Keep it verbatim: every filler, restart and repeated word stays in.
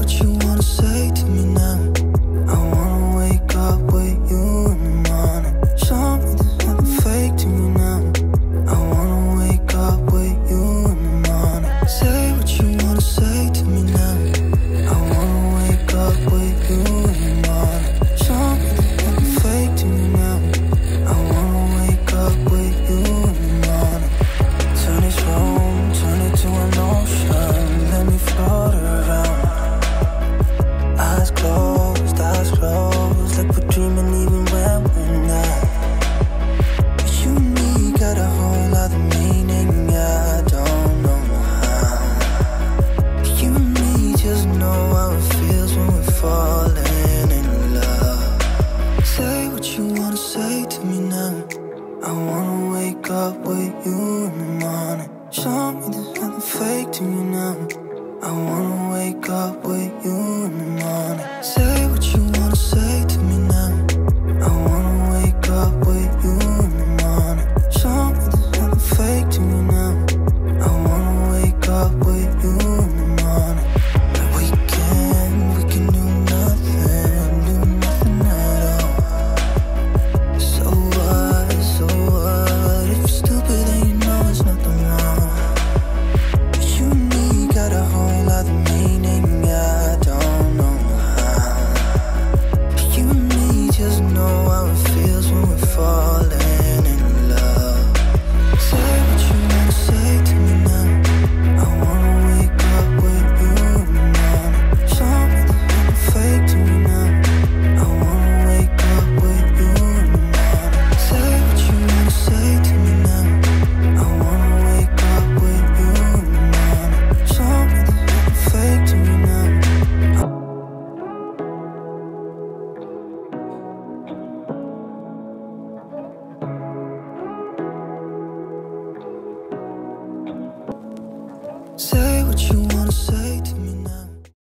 what you wanna say to me now. I wanna wake up with you in the morning. Show me there's nothing fake to me now. I wanna wake up with you in the morning. Say what you wanna say to me now. I wanna wake up with you in the morning. Show me there's nothing fake to me now. I wanna wake up with you in the morning. Turn this room, turn it to an ocean. Let me float around. Eyes closed, eyes closed, like we're dreaming even when we're not. You and me got a whole other meaning, I don't know how. You and me just know how it feels when we're falling in love. Say what you wanna say to me now. I wanna wake up with you in the morning. Show me there's nothing fake to me now. I wanna wake up with you in the morning. Say what you wanna say to me now. I wanna wake up with you in the morning. Show me there's nothing fake to me now. I wanna wake up with you in the morning. Like we can, we can do nothing, do nothing at all. So what, so what? If you're stupid then you know it's nothing wrong. You and me got a whole other meaning, I don't know how. You and me just know how it feels when we're falling in love. Say what you wanna say to me now. I wanna wake up with you in the morning. Show me there's nothing fake to me now. I wanna wake up with you in the morning. Say what you wanna say to me now. I wanna wake up with you in the morning. Show me there's nothing fake to me now. Say what you wanna say to me.